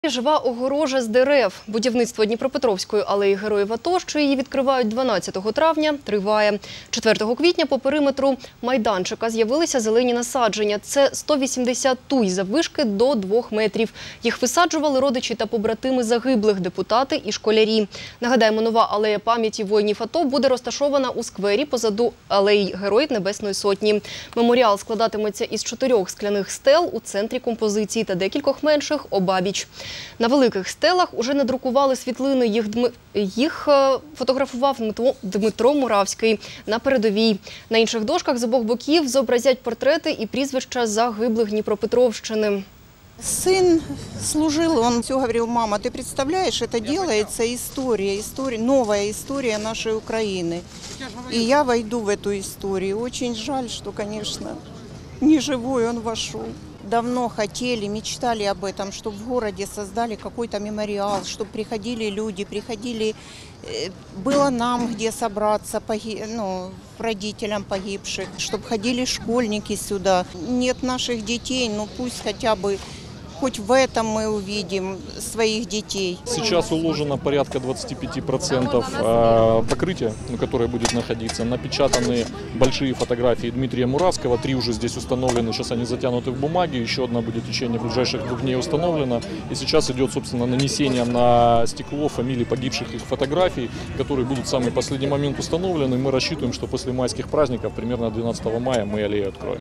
Жива огорожа з дерев. Будівництво Дніпропетровської алеї Героїв АТО, що її відкривають 12 травня, триває. 4 квітня по периметру майданчика з'явилися зелені насадження. Це 180 туй заввишки до 2 метрів. Їх висаджували родичі та побратими загиблих, депутати і школярі. Нагадаємо, нова алея пам'яті воїнів АТО буде розташована у сквері позаду алеї Героїв Небесної Сотні. Меморіал складатиметься із 4 скляних стел у центрі композиції та декількох менших обабіч. На великих стелах уже надрукували світлини, їх фотографував Дмитро Муравський на передовій. На інших дошках з обох боків зобразять портрети і прізвища загиблих Дніпропетровщини. Сын служил, он все говорил: мама, ты представляешь, это делается история, новая история нашей Украины. И я войду в эту историю. Очень жаль, что, конечно, не живой он вошел. Давно хотели, мечтали об этом, чтобы в городе создали какой-то мемориал, чтобы приходили люди, было нам где собраться, родителям погибших, чтобы ходили школьники сюда. Нет наших детей, но пусть хотя бы хоть в этом мы увидим своих детей. Сейчас уложено порядка 25% покрытия, на которое будет находиться. Напечатаны большие фотографии Дмитрия Муравского. 3 уже здесь установлены, сейчас они затянуты в бумаге. Еще одна будет в течение ближайших 2 дней установлена. И сейчас идет, собственно, нанесение на стекло фамилий погибших, их фотографий, которые будут в самый последний момент установлены. Мы рассчитываем, что после майских праздников, примерно 12 мая, мы аллею откроем.